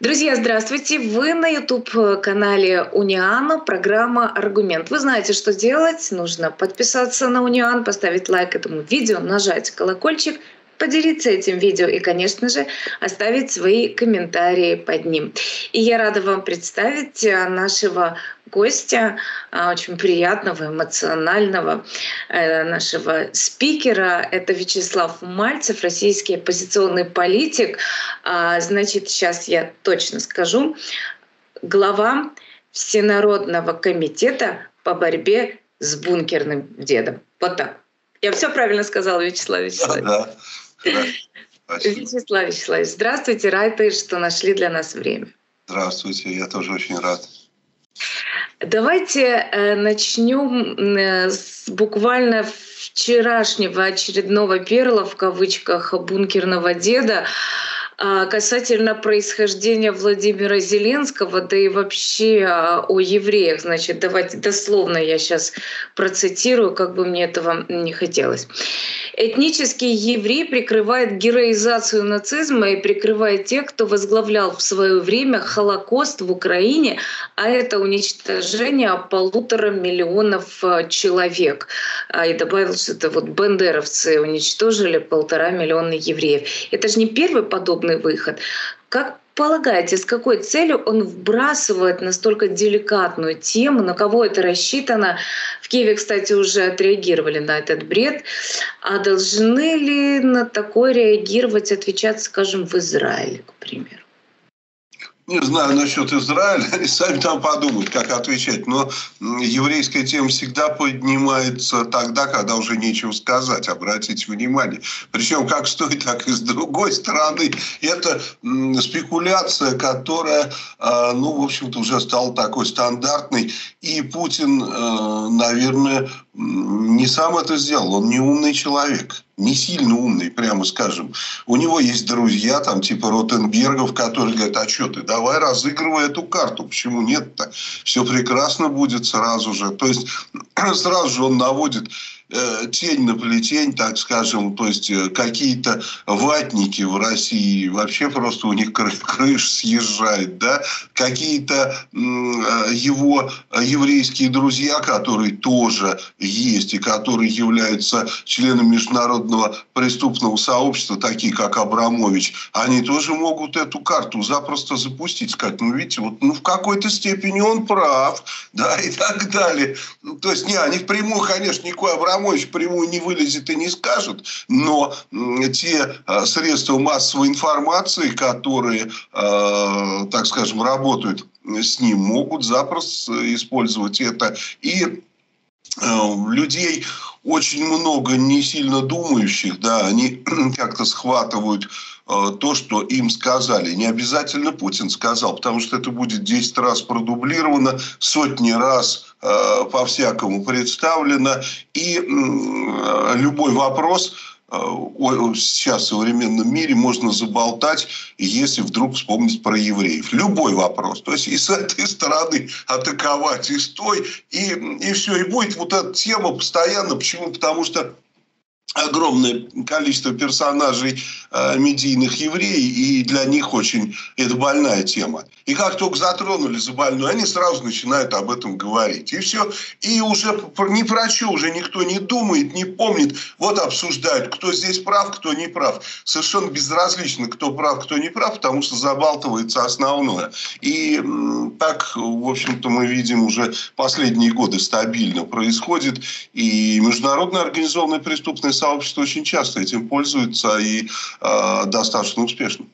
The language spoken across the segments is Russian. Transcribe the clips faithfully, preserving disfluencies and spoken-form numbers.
Друзья, здравствуйте! Вы на YouTube-канале Униан, программа «Аргумент». Вы знаете, что делать. Нужно подписаться на Униан, поставить лайк этому видео, нажать колокольчик, поделиться этим видео и, конечно же, оставить свои комментарии под ним. И я рада вам представить нашего гостя, очень приятного, эмоционального нашего спикера. Это Вячеслав Мальцев, российский оппозиционный политик. Значит, сейчас я точно скажу. Глава Всенародного комитета по борьбе с бункерным дедом. Вот так. Я все правильно сказала, Вячеслав Вячеславович? Да, да. Вячеслав Вячеславович, здравствуйте, рады, что нашли для нас время. Здравствуйте, я тоже очень рад. Давайте э, начнем э, с буквально вчерашнего очередного перла, в кавычках, бункерного деда, э, касательно происхождения Владимира Зеленского, да и вообще э, о евреях. Значит, давайте дословно я сейчас процитирую, как бы мне этого не хотелось. Этнический еврей прикрывает героизацию нацизма и прикрывает тех, кто возглавлял в свое время Холокост в Украине, а это уничтожение полутора миллионов человек. И добавил, что это вот бандеровцы уничтожили полтора миллиона евреев. Это же не первый подобный выход. Как полагаете, с какой целью он вбрасывает настолько деликатную тему, на кого это рассчитано? В Киеве, кстати, уже отреагировали на этот бред. А должны ли на такое реагировать, отвечать, скажем, в Израиле, к примеру? Не знаю насчет Израиля, они сами там подумают, как отвечать. Но еврейская тема всегда поднимается тогда, когда уже нечего сказать, обратите внимание. Причем как с той, так и с другой стороны. Это спекуляция, которая, ну, в общем-то, уже стала такой стандартной. И Путин, наверное, не сам это сделал. Он не умный человек. Не сильно умный, прямо скажем. У него есть друзья, там типа Ротенбергов, которые говорят: а что ты, давай разыгрывай эту карту. Почему нет-то? Все прекрасно будет сразу же. То есть сразу же он наводит э, тень на плетень, так скажем. То есть э, какие-то ватники в России, вообще просто у них кры- крыша съезжает. Да? Какие-то э, его еврейские друзья, которые тоже есть и которые являются членами международного преступного сообщества, такие как Абрамович, они тоже могут эту карту запросто запустить, сказать: ну, видите, вот, ну, в какой-то степени он прав, да, и так далее. Ну, то есть, не, они впрямую, конечно, никакой Абрамович впрямую не вылезет и не скажет, но м, те э, средства массовой информации, которые, э, так скажем, работают с ним, могут запросто использовать это. И людей очень много не сильно думающих, да, они как-то схватывают э, то, что им сказали. Не обязательно Путин сказал, потому что это будет десять раз продублировано, сотни раз э, по-всякому представлено. И э, любой вопрос сейчас в современном мире можно заболтать, если вдруг вспомнить про евреев. Любой вопрос. То есть и с этой стороны атаковать, и с той, и, и все. И будет вот эта тема постоянно. Почему? Потому что огромное количество персонажей э, медийных евреев, и для них очень это больная тема. И как только затронули за больную, они сразу начинают об этом говорить. И все. И уже ни про что уже никто не думает, не помнит. Вот обсуждают, кто здесь прав, кто не прав. Совершенно безразлично, кто прав, кто не прав, потому что забалтывается основное. И м, так, в общем-то, мы видим уже последние годы стабильно происходит. И международная организованная преступная сообщество очень часто этим пользуется и э, достаточно успешно.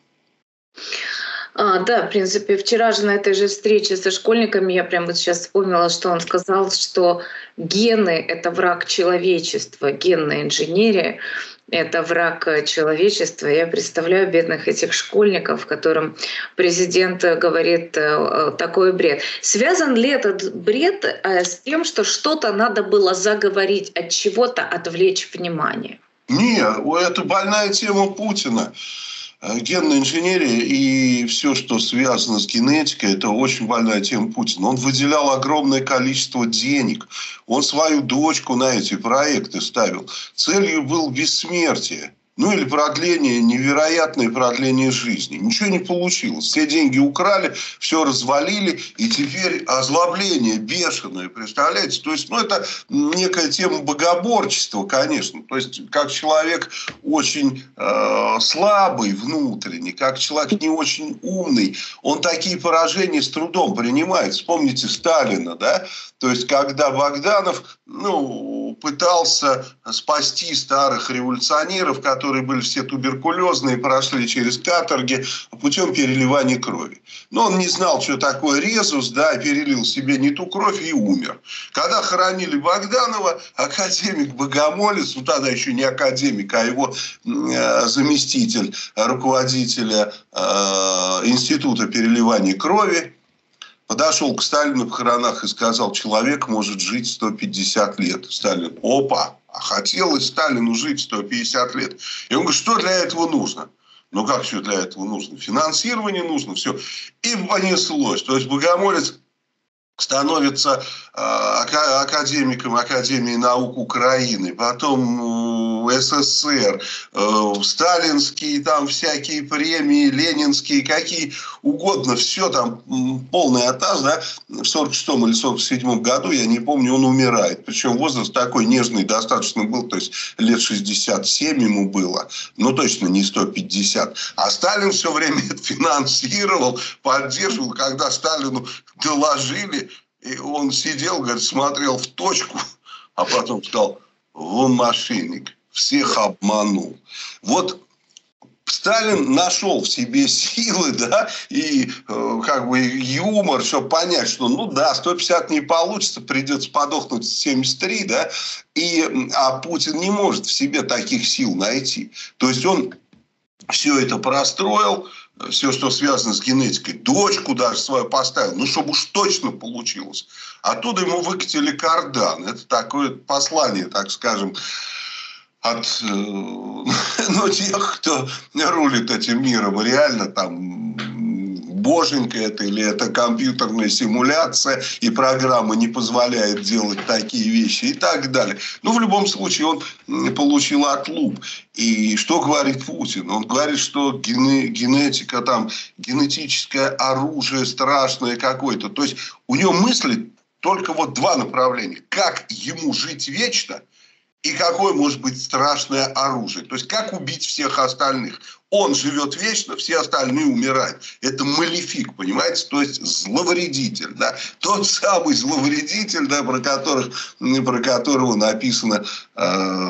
А, да, в принципе, вчера же на этой же встрече со школьниками я прямо вот сейчас вспомнила, что он сказал, что гены — это враг человечества, генная инженерия — это враг человечества. Я представляю бедных этих школьников, которым президент говорит такой бред. Связан ли этот бред с тем, что что-то надо было заговорить, от чего-то отвлечь внимание? Нет, это больная тема Путина. Генная инженерия и все, что связано с генетикой, это очень больная тема Путина. Он выделял огромное количество денег. Он свою дочку на эти проекты ставил. Целью было бессмертие. Ну или продление, невероятное продление жизни. Ничего не получилось. Все деньги украли, все развалили, и теперь озлобление бешеное, представляете? То есть, ну это некая тема богоборчества, конечно. То есть, как человек очень э, слабый внутренне, как человек не очень умный, он такие поражения с трудом принимает. Вспомните Сталина, да? То есть, когда Богданов, ну, пытался спасти старых революционеров, которые были все туберкулезные, прошли через каторги путем переливания крови. Но он не знал, что такое резус, да, перелил себе не ту кровь и умер. Когда хоронили Богданова, академик Богомолец, ну тогда еще не академик, а его э, заместитель руководителя э, института переливания крови, подошел к Сталину на похоронах и сказал: человек может жить сто пятьдесят лет. Сталин: опа, а хотелось Сталину жить сто пятьдесят лет. И он говорит: что для этого нужно? Ну как все для этого нужно? Финансирование нужно, все. И понеслось. То есть Богомолец становится э, академиком Академии наук Украины, потом э, СССР, э, сталинские там всякие премии, ленинские, какие угодно, все там полный атас, да, в сорок шестом или сорок седьмом году, я не помню, он умирает. Причем возраст такой нежный достаточно был, то есть лет шестьдесят семь ему было, но точно не сто пятьдесят. А Сталин все время это финансировал, поддерживал, когда Сталину доложили, и он сидел, говорит, смотрел в точку, а потом сказал: он мошенник, всех обманул. Вот Сталин нашел в себе силы, да, и э, как бы юмор, чтобы понять, что ну да, сто пятьдесят не получится, придется подохнуть в семьдесят три, да, и, а Путин не может в себе таких сил найти. То есть он все это простроил, все, что связано с генетикой, дочку даже свою поставил, ну, чтобы уж точно получилось. Оттуда ему выкатили кардан. Это такое послание, так скажем, от ну, тех, кто рулит этим миром. Реально там боженька это или это компьютерная симуляция, и программа не позволяет делать такие вещи и так далее. Ну, в любом случае, он получил отлуп. И что говорит Путин? Он говорит, что генетика, там, генетическое оружие страшное какое-то. То есть, у него мысли только вот два направления. Как ему жить вечно и какое может быть страшное оружие. То есть, как убить всех остальных. Он живет вечно, все остальные умирают. Это малефик, понимаете? То есть, зловредитель. Да? Тот самый зловредитель, да, про, которых, про которого написано, э,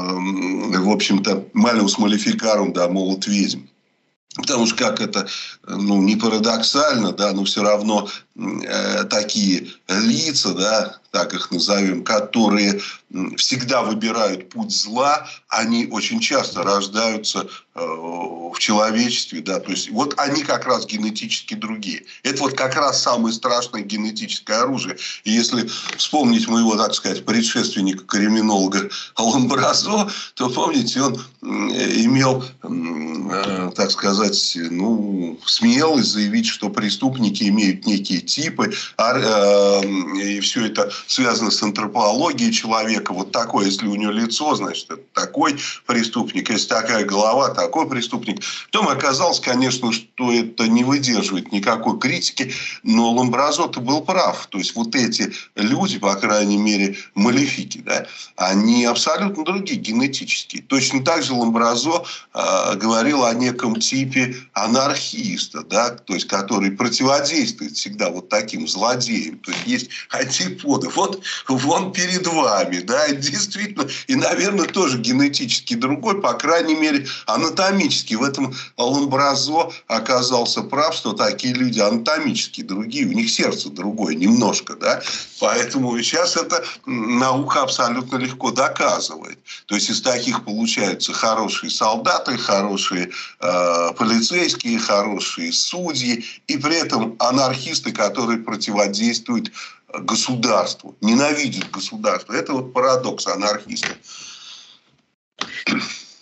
в общем-то, Малеус Малефикарум, да, молот ведьм. Потому что, как это, ну, не парадоксально, да, но все равно э, такие лица, да, так их назовем, которые всегда выбирают путь зла, они очень часто рождаются э, в человечестве, да, то есть вот они как раз генетически другие. Это вот как раз самое страшное генетическое оружие. И если вспомнить моего, так сказать, предшественника, криминолога Ламбразо, то, помните, он имел, э, так сказать, ну, смелость заявить, что преступники имеют некие типы, а, э, и все это связано с антропологией человека. Вот такое, если у него лицо, значит, это такой преступник. Если такая голова, такой преступник. Потом оказалось, конечно, что это не выдерживает никакой критики. Но Ламбразо-то был прав. То есть, вот эти люди, по крайней мере, малефики, да, они абсолютно другие генетические. Точно так же Ламбразо э, говорил о неком типе анархиста, да, то есть, который противодействует всегда вот таким злодеям. То есть, есть антиподы. Вот вон перед вами, да, действительно, и, наверное, тоже генетически другой, по крайней мере, анатомически. В этом Ламбразо оказался прав, что такие люди анатомически другие, у них сердце другое немножко, да, поэтому сейчас это наука абсолютно легко доказывает. То есть, из таких получаются хорошие солдаты, хорошие э, полицейские, хорошие судьи, и при этом анархисты, которые противодействуют государству, ненавидят государство. Это вот парадокс анархиста.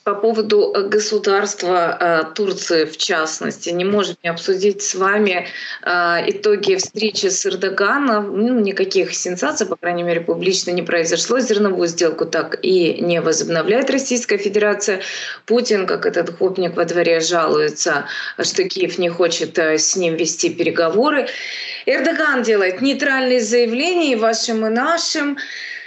По поводу государства Турции, в частности, не можем не обсудить с вами итоги встречи с Эрдоганом. Ну, никаких сенсаций, по крайней мере, публично не произошло. Зерновую сделку так и не возобновляет Российская Федерация. Путин, как этот гопник во дворе, жалуется, что Киев не хочет с ним вести переговоры. Эрдоган делает нейтральные заявления и вашим, и нашим.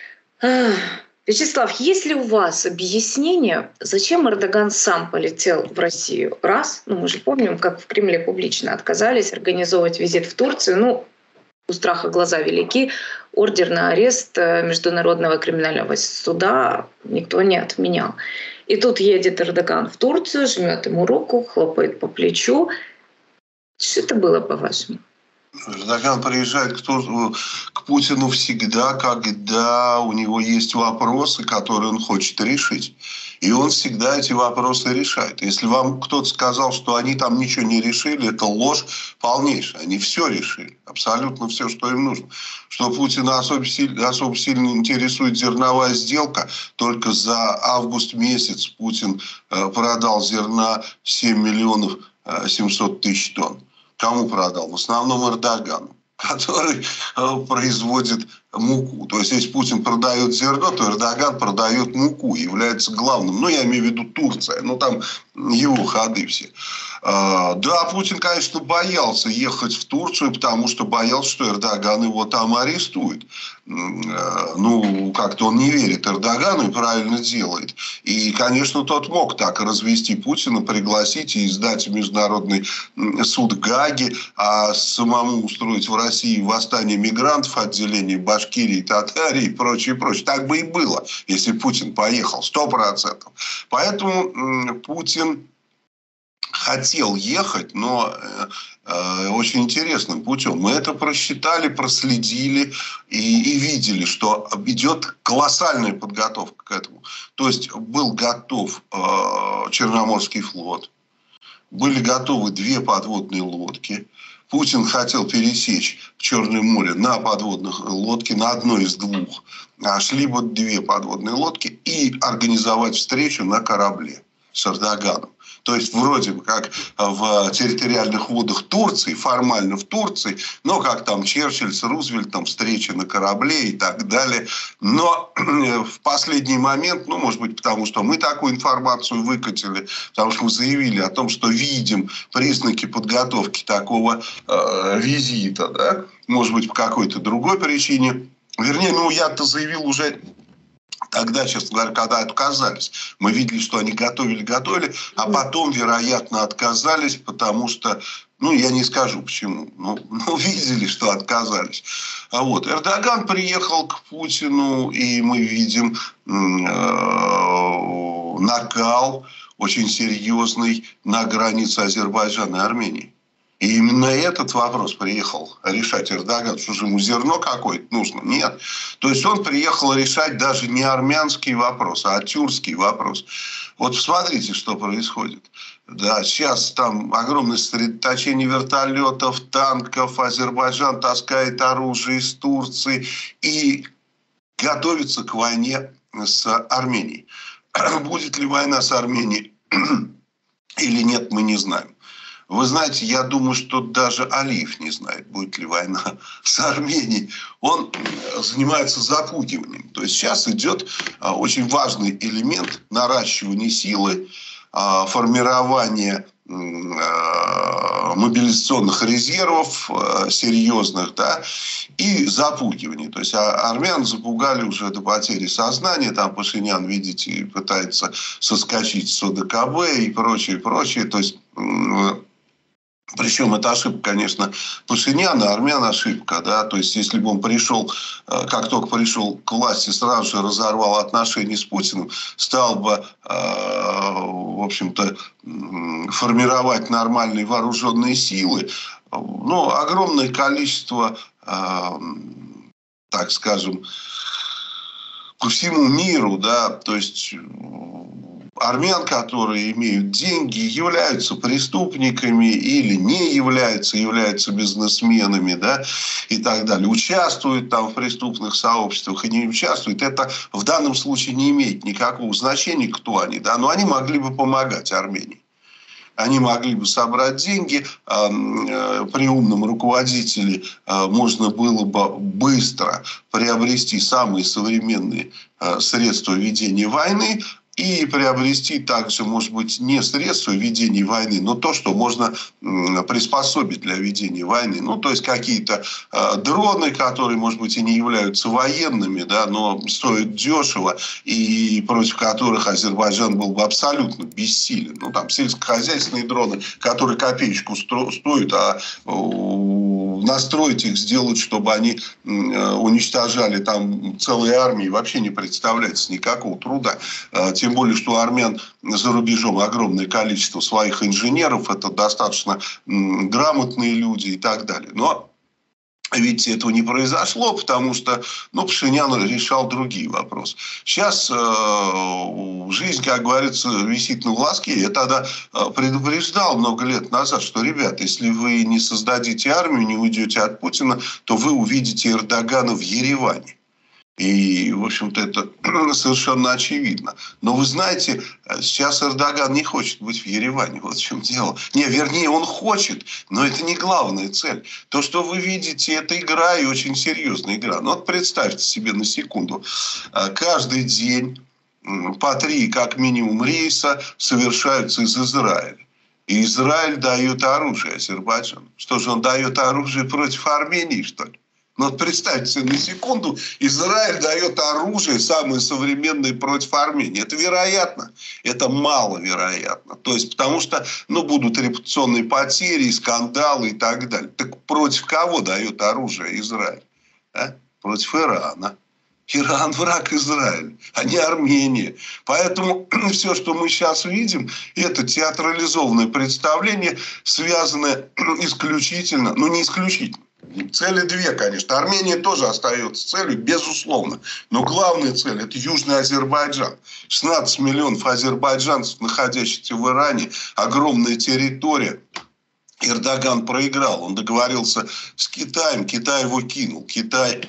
Вячеслав, есть ли у вас объяснение, зачем Эрдоган сам полетел в Россию? Раз, ну мы же помним, как в Кремле публично отказались организовывать визит в Турцию. Ну, у страха глаза велики. Ордер на арест Международного криминального суда никто не отменял. И тут едет Эрдоган в Турцию, жмет ему руку, хлопает по плечу. Что это было, по-вашему? Эрдоган приезжает к, к Путину всегда, когда у него есть вопросы, которые он хочет решить. И он всегда эти вопросы решает. Если вам кто-то сказал, что они там ничего не решили, это ложь полнейшая. Они все решили. Абсолютно все, что им нужно. Что Путина особо сильно, особо сильно интересует зерновая сделка. Только за август месяц Путин продал зерна семь миллионов семьсот тысяч тонн. Кому продал? В основном Эрдогану, который э, производит муку. То есть, если Путин продает зерно, то Эрдоган продает муку, является главным. Ну, я имею в виду Турция, ну, там его ходы все. Э, да, Путин, конечно, боялся ехать в Турцию, потому что боялся, что Эрдоган его там арестует. Э, ну, как-то он не верит Эрдогану и правильно делает. И, конечно, тот мог так развести Путина, пригласить и сдать в Международный суд в Гааге, а самому устроить в России восстание мигрантов, отделение Башкирии, Татарии и прочее, прочее. Так бы и было, если Путин поехал, сто процентов. Поэтому Путин хотел ехать, но э, очень интересным путем. Мы это просчитали, проследили и, и видели, что идет колоссальная подготовка к этому. То есть был готов э, Черноморский флот, были готовы две подводные лодки. Путин хотел пересечь Черное море на подводных лодке, на одной из двух. А шли бы две подводные лодки и организовать встречу на корабле с Эрдоганом. То есть вроде бы как в территориальных водах Турции, формально в Турции, но как там Черчилль с Рузвельтом, встреча на корабле и так далее. Но в последний момент, ну, может быть, потому что мы такую информацию выкатили, потому что мы заявили о том, что видим признаки подготовки такого э, визита, да? Может быть, по какой-то другой причине. Вернее, ну, я-то заявил уже... Тогда, честно говоря, когда отказались, мы видели, что они готовили-готовили, а потом, вероятно, отказались, потому что, ну, я не скажу почему, но, но видели, что отказались. А вот Эрдоган приехал к Путину, и мы видим э, накал очень серьезный на границе Азербайджана и Армении. И именно этот вопрос приехал решать Эрдоган. Что же ему зерно какое-то нужно? Нет. То есть он приехал решать даже не армянский вопрос, а тюркский вопрос. Вот посмотрите, что происходит. Да, сейчас там огромное сосредоточение вертолетов, танков. Азербайджан таскает оружие из Турции и готовится к войне с Арменией. Будет ли война с Арменией или нет, мы не знаем. Вы знаете, я думаю, что даже Алиев не знает, будет ли война с Арменией. Он занимается запугиванием. То есть сейчас идет очень важный элемент наращивания силы, формирования мобилизационных резервов серьезных, да, и запугивание. То есть армян запугали уже до потери сознания. Там Пашинян, видите, пытается соскочить с О Д К Б и прочее, прочее. То есть... Причем это ошибка, конечно, Пашиняна, армян ошибка, да, то есть если бы он пришел, как только пришел к власти, сразу же разорвал отношения с Путиным, стал бы, в общем-то, формировать нормальные вооруженные силы, ну, огромное количество, так скажем, по всему миру, да, то есть армян, которые имеют деньги, являются преступниками или не являются, являются бизнесменами, да, и так далее, участвуют там в преступных сообществах и не участвуют, это в данном случае не имеет никакого значения, кто они, да, но они могли бы помогать Армении. Они могли бы собрать деньги, при умном руководителе можно было бы быстро приобрести самые современные средства ведения войны и приобрести также, может быть, не средства ведения войны, но то, что можно приспособить для ведения войны. Ну, то есть какие-то дроны, которые, может быть, и не являются военными, да, но стоят дешево, и против которых Азербайджан был бы абсолютно бессилен. Ну, там сельскохозяйственные дроны, которые копеечку стоят, а настроить их, сделать, чтобы они уничтожали там целые армии, вообще не представляется никакого труда. Тем более, что у армян за рубежом огромное количество своих инженеров, это достаточно грамотные люди и так далее. Но видите, этого не произошло, потому что ну, Пашинян решал другие вопросы. Сейчас э, жизнь, как говорится, висит на волоске. Я тогда предупреждал много лет назад, что, ребята, если вы не создадите армию, не уйдете от Путина, то вы увидите Эрдогана в Ереване. И, в общем-то, это совершенно очевидно. Но вы знаете, сейчас Эрдоган не хочет быть в Ереване. Вот в чем дело. Не, вернее, он хочет, но это не главная цель. То, что вы видите, это игра, и очень серьезная игра. Ну вот представьте себе на секунду. Каждый день по три, как минимум, рейса совершаются из Израиля. И Израиль дает оружие Азербайджану. Что же, он дает оружие против Армении, что ли? Ну, вот представьте себе на секунду, Израиль дает оружие самое современное против Армении. Это вероятно, это маловероятно. То есть, потому что ну, будут репутационные потери, скандалы и так далее. Так против кого дает оружие Израиль? А? Против Ирана. Иран враг Израиля, а не Армения. Поэтому все, что мы сейчас видим, это театрализованное представление, связанное исключительно, ну не исключительно. Цели две, конечно. Армения тоже остается целью, безусловно. Но главная цель – это Южный Азербайджан. шестнадцать миллионов азербайджанцев, находящихся в Иране, огромная территория. Эрдоган проиграл. Он договорился с Китаем, Китай его кинул. Китай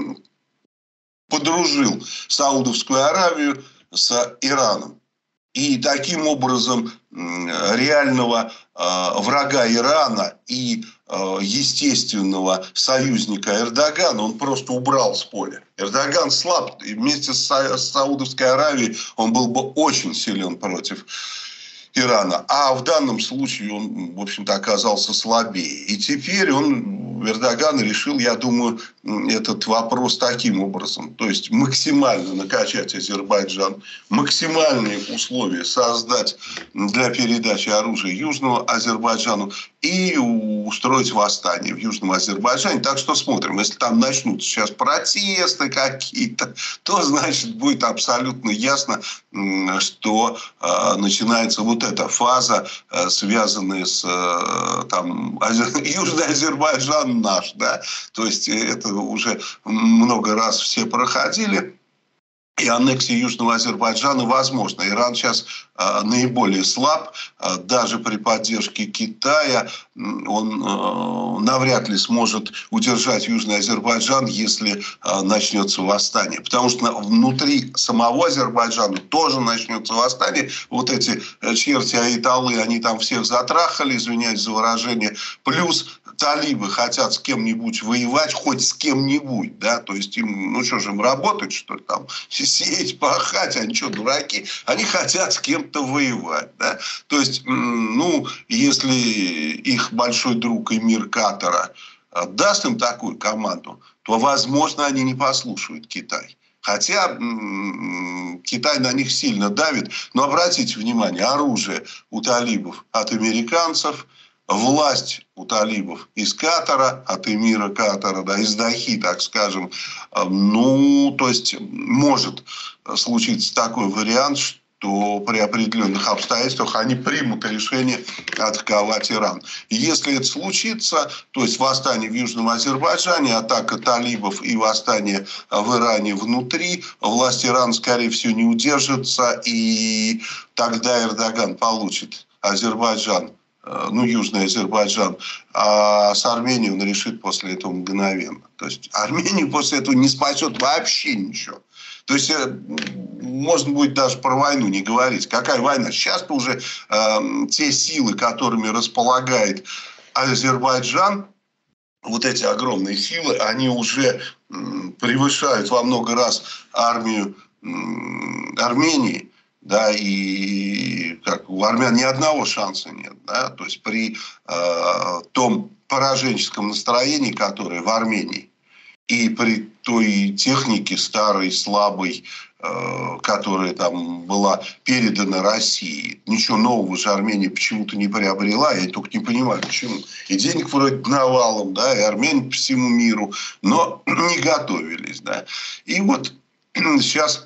подружил Саудовскую Аравию с Ираном. И таким образом реального э, врага Ирана и э, естественного союзника Эрдогана он просто убрал с поля. Эрдоган слаб, и вместе с, с Саудовской Аравией он был бы очень силен против Ирана. А в данном случае он, в общем-то, оказался слабее. И теперь он, Эрдоган, решил, я думаю, этот вопрос таким образом. То есть максимально накачать Азербайджан, максимальные условия создать для передачи оружия Южному Азербайджану и устроить восстание в Южном Азербайджане. Так что смотрим. Если там начнутся сейчас протесты какие-то, то, значит, будет абсолютно ясно, что э, начинается вот эта фаза, э, связанная с э, там, Южный Азербайджан наш. Да? То есть это уже много раз все проходили. И аннексия Южного Азербайджана возможна. Иран сейчас э, наиболее слаб. Э, даже при поддержке Китая он э, навряд ли сможет удержать Южный Азербайджан, если э, начнется восстание. Потому что внутри самого Азербайджана тоже начнется восстание. Вот эти черти айталы, они там всех затрахали, извиняюсь за выражение. Плюс талибы хотят с кем-нибудь воевать, хоть с кем-нибудь. Да? То есть им, ну что же, им работать, что ли, там, сеять, пахать, они что, дураки? Они хотят с кем-то воевать. Да? То есть, ну, если их большой друг эмир Катара даст им такую команду, то, возможно, они не послушают Китай. Хотя м-м, Китай на них сильно давит. Но обратите внимание, оружие у талибов от американцев, власть у талибов из Катара, от эмира Катара, да, из Дахи, так скажем. Ну, то есть может случиться такой вариант, то при определенных обстоятельствах они примут решение атаковать Иран. И если это случится, то есть восстание в Южном Азербайджане, атака талибов и восстание в Иране внутри, власть Ирана, скорее всего, не удержится, и тогда Эрдоган получит Азербайджан, ну, Южный Азербайджан, а с Арменией он решит после этого мгновенно. То есть Армению после этого не спасет вообще ничего. То есть можно будет даже про войну не говорить. Какая война? Сейчас-то уже э, те силы, которыми располагает Азербайджан, вот эти огромные силы, они уже э, превышают во много раз армию э, Армении. Да, и как, у армян ни одного шанса нет. Да? То есть при э, том пораженческом настроении, которое в Армении, и при той технике старой, слабой, э, которая там была передана России, ничего нового же Армения почему-то не приобрела, я только не понимаю, почему. И денег вроде навалом, да, и армяне по всему миру, но не готовились. Да. И вот сейчас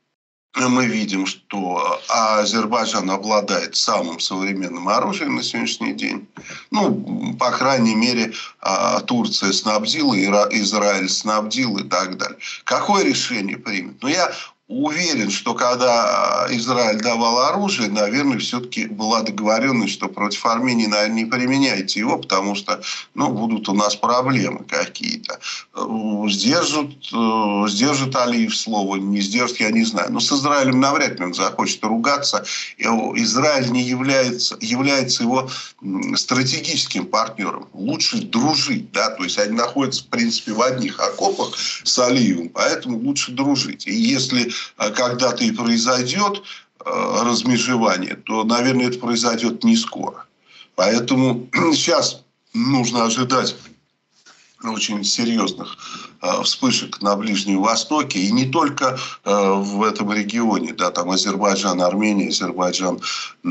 мы видим, что Азербайджан обладает самым современным оружием на сегодняшний день. Ну, по крайней мере, Турция снабдила, Израиль снабдил и так далее. Какое решение примет? Ну, я уверен, что когда Израиль давал оружие, наверное, все-таки была договоренность, что против Армении, наверное, не применяйте его, потому что, ну, будут у нас проблемы какие-то. Сдержат, сдержит Алиев слово, не сдержит, я не знаю. Но с Израилем навряд ли он захочет ругаться. Израиль не является, является его стратегическим партнером. Лучше дружить, да, то есть они находятся, в принципе, в одних окопах с Алиевым, поэтому лучше дружить. И если когда-то и произойдет размежевание, то, наверное, это произойдет не скоро. Поэтому сейчас нужно ожидать очень серьезных э, вспышек на Ближнем Востоке. И не только э, в этом регионе. Да, там Азербайджан, Армения, Азербайджан, э,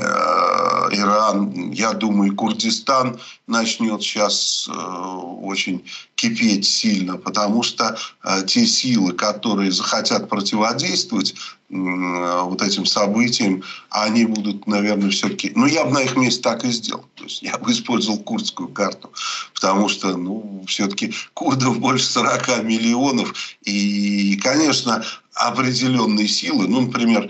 Иран. Я думаю, Курдистан начнет сейчас э, очень кипеть сильно. Потому что э, те силы, которые захотят противодействовать э, вот этим событиям, они будут, наверное, все-таки... Ну, я бы на их месте так и сделал. То есть я бы использовал курдскую карту. Потому что, ну, все-таки курдов больше сорока миллионов. И, конечно, определенные силы, ну, например,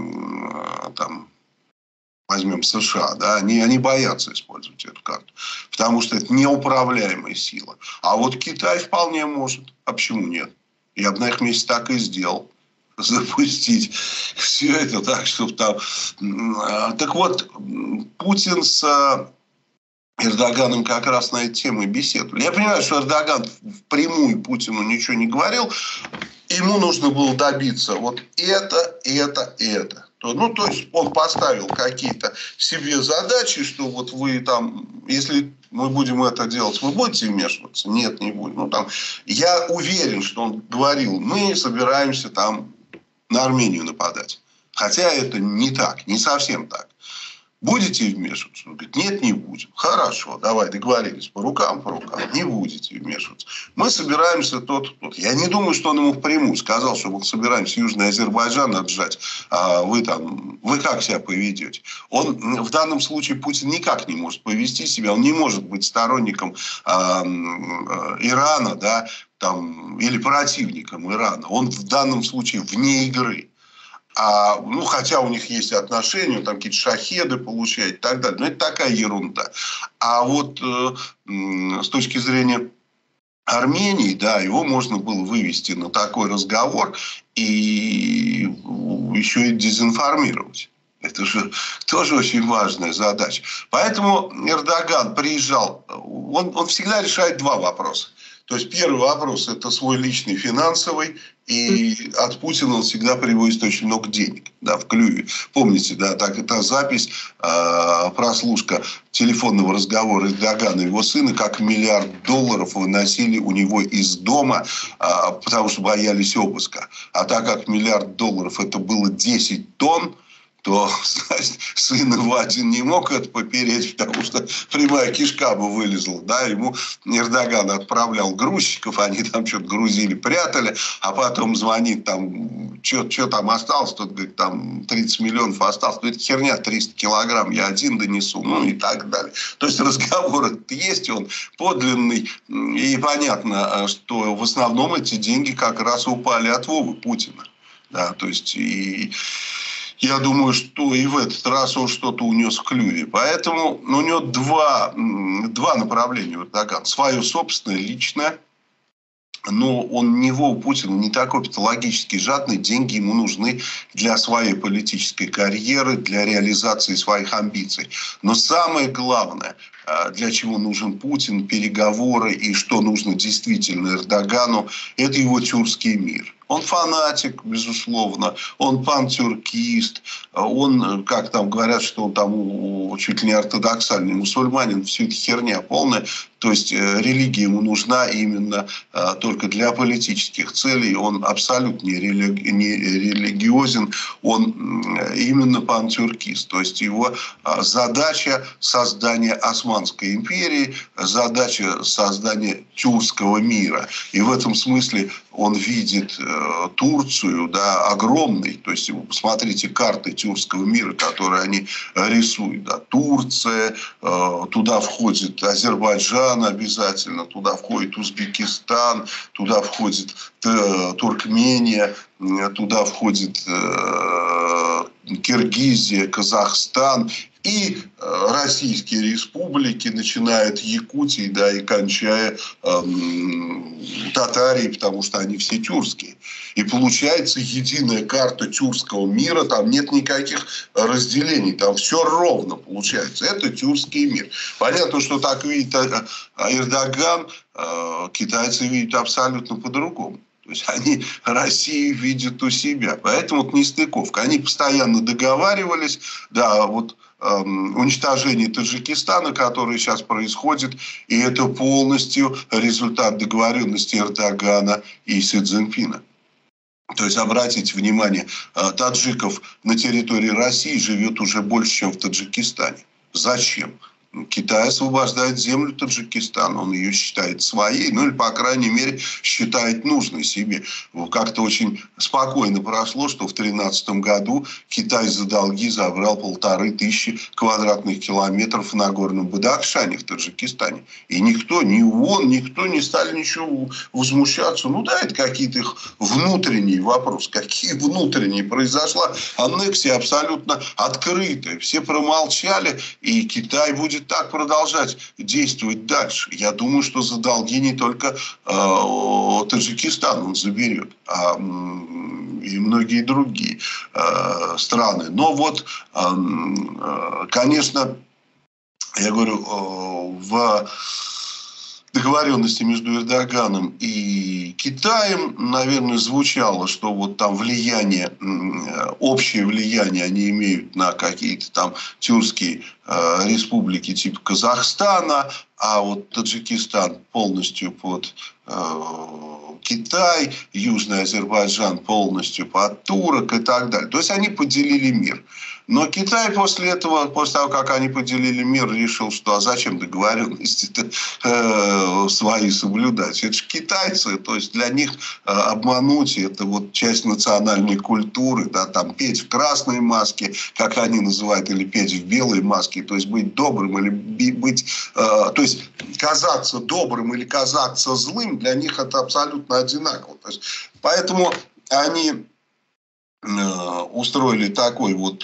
там, возьмем США, да, они, они боятся использовать эту карту. Потому что это неуправляемая сила. А вот Китай вполне может. А почему нет? Я бы на их месте так и сделал. Запустить все это так, чтобы там... Так вот, Путин с Эрдоганом как раз на эту тему и беседовали. Я понимаю, что Эрдоган впрямую Путину ничего не говорил. Ему нужно было добиться вот это, это, это. Ну, то есть он поставил какие-то себе задачи, что вот вы там, если мы будем это делать, вы будете вмешиваться? Нет, не будем. Ну, там, я уверен, что он говорил, мы собираемся там на Армению нападать. Хотя это не так, не совсем так. Будете вмешиваться? Он говорит, нет, не будем. Хорошо, давай, договорились, по рукам, по рукам. Не будете вмешиваться. Мы собираемся тот, тот. Я не думаю, что он ему впрямую сказал, что мы собираемся Южный Азербайджан отжать, а вы там, вы как себя поведете? Он, в данном случае Путин никак не может повести себя, он не может быть сторонником а, Ирана, да, там, или противником Ирана. Он в данном случае вне игры. А, ну, хотя у них есть отношения, он там какие-то шахеды получает и так далее. Но это такая ерунда. А вот э, э, с точки зрения Армении, да, его можно было вывести на такой разговор и еще и дезинформировать. Это же тоже очень важная задача. Поэтому Эрдоган приезжал, он, он всегда решает два вопроса. То есть первый вопрос – это свой личный финансовый, и от Путина он всегда привозит очень много денег, да, в клюве. Помните, да, так это запись, э, прослушка телефонного разговора Эрдогана и его сына, как миллиард долларов выносили у него из дома, э, потому что боялись обыска. А так как миллиард долларов это было десять тонн, то, значит, сын его один не мог это попереть, потому что прямая кишка бы вылезла. Да? Ему Эрдоган отправлял грузчиков, они там что-то грузили, прятали, а потом звонит там, что там осталось, тот говорит, там тридцать миллионов осталось. Ну, это херня, триста килограмм, я один донесу, ну и так далее. То есть разговор этот есть, он подлинный, и понятно, что в основном эти деньги как раз упали от Вовы Путина. Да, то есть и я думаю, что и в этот раз он что-то унес в клюве. Поэтому ну, у него два, два направления у Эрдогана. Свое собственное, личное. Но он не Вова Путин, не такой патологически жадный. Деньги ему нужны для своей политической карьеры, для реализации своих амбиций. Но самое главное, для чего нужен Путин, переговоры и что нужно действительно Эрдогану, это его тюркский мир. Он фанатик, безусловно, он пантюркист, он, как там говорят, что он там чуть ли не ортодоксальный мусульманин, все это херня полная. То есть религия ему нужна именно только для политических целей. Он абсолютно не религиозен, он именно пантюркист. То есть его задача создания Османской империи, задача создания тюркского мира. И в этом смысле он видит Турцию, да, огромной. То есть, посмотрите карты тюркского мира, которые они рисуют. Да. Турция, туда входит Азербайджан обязательно, туда входит Узбекистан, туда входит Туркмения, туда входит Киргизия, Казахстан. И российские республики, начиная от Якутии, да, и кончая эм, Татарией, потому что они все тюркские. И получается единая карта тюркского мира, там нет никаких разделений, там все ровно получается. Это тюркский мир. Понятно, что так видит Эрдоган, э, китайцы видят абсолютно по-другому. То есть они Россию видят у себя. Поэтому вот нестыковка. Они постоянно договаривались, да, вот уничтожение Таджикистана, которое сейчас происходит, и это полностью результат договоренности Эрдогана и Си Цзиньпина. То есть, обратите внимание, таджиков на территории России живет уже больше, чем в Таджикистане. Зачем? Китай освобождает землю Таджикистана, он ее считает своей, ну или, по крайней мере, считает нужной себе. Как-то очень спокойно прошло, что в две тысячи тринадцатом году Китай за долги забрал полторы тысячи квадратных километров в Нагорном Бадахшане в Таджикистане. И никто, ни ООН, никто не стали ничего возмущаться. Ну да, это какие-то их внутренние вопросы. Какие внутренние? Произошла аннексия абсолютно открытая. Все промолчали, и Китай будет так продолжать действовать дальше. Я думаю, что за долги не только э, Таджикистан он заберет, а э, и многие другие э, страны. Но вот, э, э, конечно, я говорю, э, в договоренности между Эрдоганом и Китаем, наверное, звучало, что вот там влияние, общее влияние они имеют на какие-то там тюркские э, республики типа Казахстана, а вот Таджикистан полностью под э, Китай, Южный Азербайджан полностью под турок и так далее. То есть они поделили мир. Но Китай после этого, после того, как они поделили мир, решил, что а зачем договоренности-то э, свои соблюдать? Это же китайцы, то есть для них э, обмануть, это вот часть национальной культуры, да, там петь в красной маске, как они называют, или петь в белой маске, то есть быть добрым или быть, э, то есть казаться добрым или казаться злым, для них это абсолютно одинаково. То есть, поэтому они устроили такой вот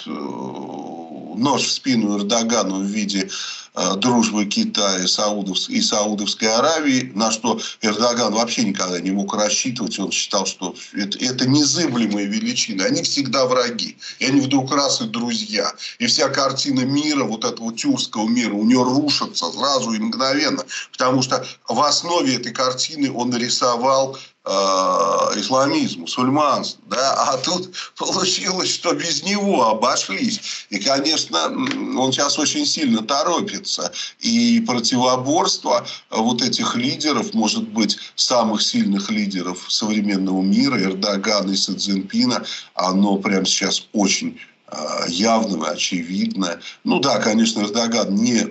нож в спину Эрдогану в виде дружбы Китая и Саудовской Аравии, на что Эрдоган вообще никогда не мог рассчитывать. Он считал, что это, это незыблемые величины. Они всегда враги. И они вдруг раз и друзья. И вся картина мира, вот этого тюркского мира, у него рушится сразу и мгновенно. Потому что в основе этой картины он нарисовал исламизм, мусульманство, да, а тут получилось, что без него обошлись. И, конечно, он сейчас очень сильно торопится. И противоборство вот этих лидеров, может быть, самых сильных лидеров современного мира, Эрдогана и Си Цзиньпина, оно прямо сейчас очень явное, очевидное. Ну да, конечно, Эрдоган не,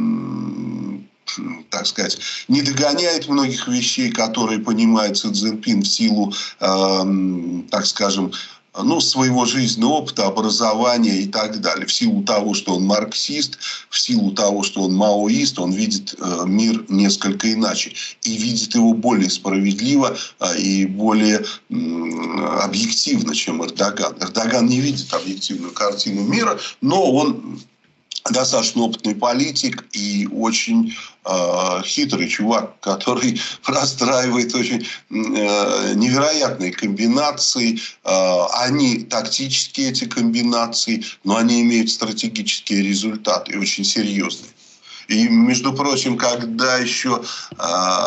так сказать, не догоняет многих вещей, которые понимает Си Цзиньпин в силу, так скажем, ну, своего жизненного опыта, образования и так далее. В силу того, что он марксист, в силу того, что он маоист, он видит э, мир несколько иначе. И видит его более справедливо э, и более э, объективно, чем Эрдоган. Эрдоган не видит объективную картину мира, но он достаточно опытный политик и очень э, хитрый чувак, который простраивает очень э, невероятные комбинации. Э, они тактические, эти комбинации, но они имеют стратегические результаты, и очень серьезные. И, между прочим, когда еще э,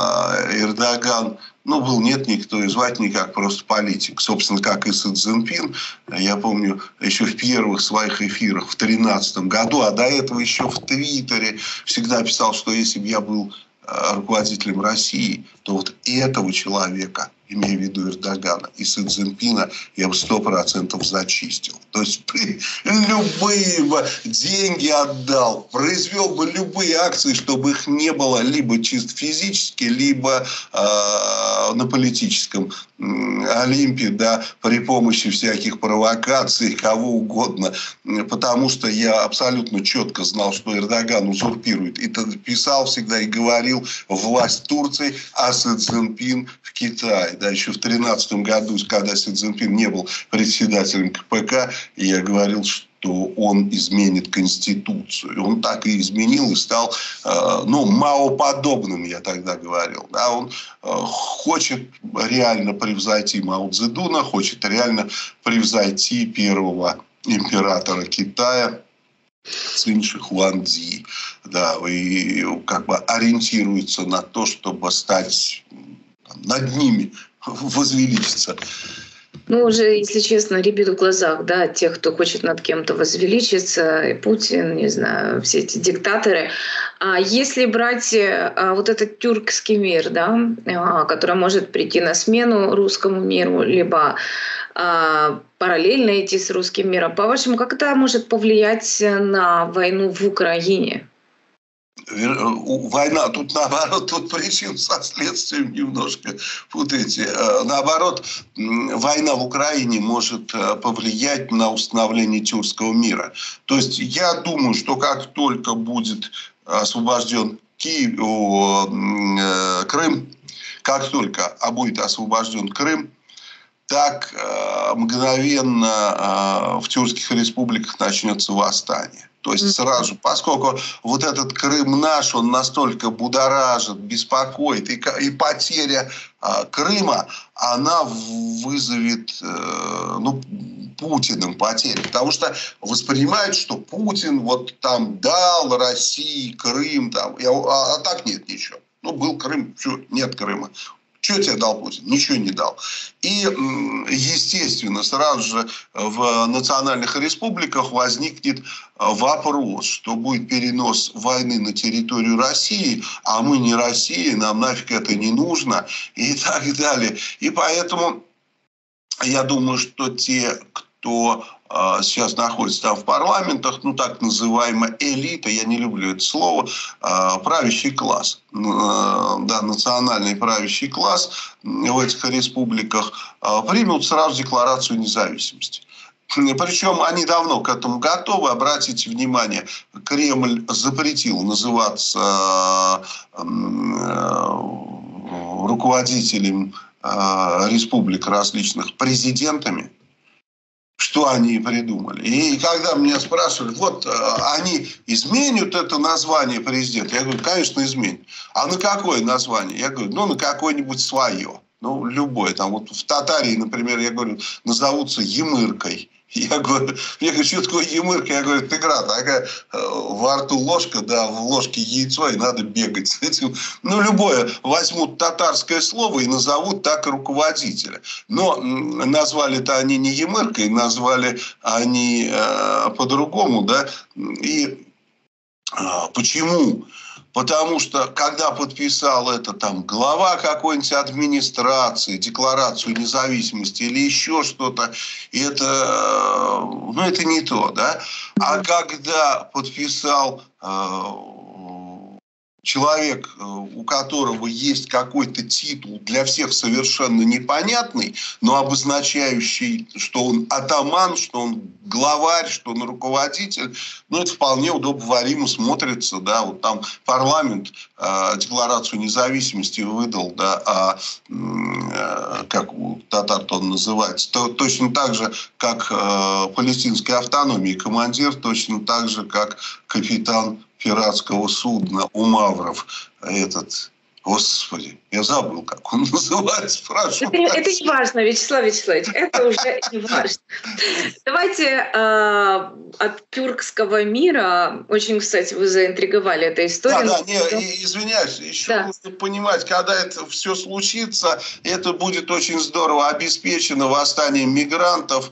Эрдоган, ну, был нет никто, и звать никак, просто политик. Собственно, как и Си Цзиньпин. Я помню, еще в первых своих эфирах в две тысячи тринадцатом году, а до этого еще в Твиттере всегда писал, что если бы я был руководителем России, то вот этого человека, имея в виду Эрдогана и Си Цзиньпина, я бы сто процентов зачистил. То есть любые бы деньги отдал, произвел бы любые акции, чтобы их не было либо чисто физически, либо э, на политическом э, Олимпе, да, при помощи всяких провокаций, кого угодно. Потому что я абсолютно четко знал, что Эрдоган узурпирует. И писал всегда и говорил власть Турции, а Си Цзиньпин в Китае. Да, еще в две тысячи тринадцатом году, когда Си Цзиньпин не был председателем ка пэ ка, я говорил, что он изменит Конституцию. И он так и изменил и стал, ну, маоподобным, я тогда говорил. Да, он хочет реально превзойти Мао Цзэдуна, хочет реально превзойти первого императора Китая, Цинь Ши Хуанди. Да, и как бы ориентируется на то, чтобы стать над ними, возвеличиться. Ну, уже, если честно, рябит в глазах, да, тех, кто хочет над кем-то возвеличиться, и Путин, не знаю, все эти диктаторы. А если брать а, вот этот тюркский мир, да, а, который может прийти на смену русскому миру, либо а, параллельно идти с русским миром, по-вашему, как это может повлиять на войну в Украине? Война, тут наоборот, тут причин со следствием немножко путаете. Наоборот, война в Украине может повлиять на установление тюркского мира. То есть я думаю, что как только будет освобожден Киев, о, Крым, как только будет освобожден Крым, так мгновенно в тюркских республиках начнется восстание. То есть сразу, поскольку вот этот Крым наш, он настолько будоражит, беспокоит, и, и потеря э, Крыма, она вызовет э, ну, Путиным потери. Потому что воспринимают, что Путин вот там дал России Крым, там, а, а так нет ничего. Ну, был Крым, все, нет Крыма. Что тебе дал Путин? Ничего не дал. И, естественно, сразу же в национальных республиках возникнет вопрос, что будет перенос войны на территорию России, а мы не Россия, нам нафиг это не нужно, и так далее. И поэтому я думаю, что те, кто сейчас находится там в парламентах, ну, так называемая элита, я не люблю это слово, правящий класс, да, национальный правящий класс в этих республиках примут сразу декларацию независимости. Причем они давно к этому готовы. Обратите внимание, Кремль запретил называться руководителем республик различных президентами. Что они придумали. И когда меня спрашивали, вот они изменят это название президента, я говорю, конечно, изменят. А на какое название? Я говорю, ну, на какое-нибудь свое. Ну, любое. Там вот в Татарии, например, я говорю, назовутся Емыркой. Я говорю, я говорю, что такое Емырка? Я говорю, это игра такая, во рту ложка, да, в ложке яйцо, и надо бегать с этим. Ну, любое. Возьмут татарское слово и назовут так руководителя. Но назвали-то они не Емыркой, назвали они э, по-другому, да. И Почему? Потому что, когда подписал это там глава какой-нибудь администрации, декларацию независимости или еще что-то, это, ну, это не то, да? А когда подписал человек, у которого есть какой-то титул для всех совершенно непонятный, но обозначающий, что он атаман, что он главарь, что он руководитель, ну, это вполне удобоваримо смотрится, да, вот там парламент э, декларацию независимости выдал, да, а э, как у татар-то он называется, то, точно так же, как э, палестинской автономии командир, точно так же, как капитан пиратского судна у мавров, этот, господи, я забыл, как он называется, прошу. Это, это не важно, Вячеслав Вячеславович, это уже не важно. Давайте э, от тюркского мира, очень, кстати, вы заинтриговали этой историей. Да, да, не, извиняюсь, еще да. Нужно понимать, когда это все случится, это будет очень здорово обеспечено восстанием мигрантов.